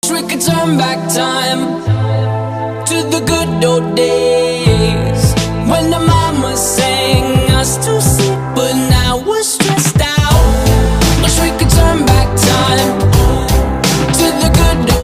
We could turn back time to the good old days when the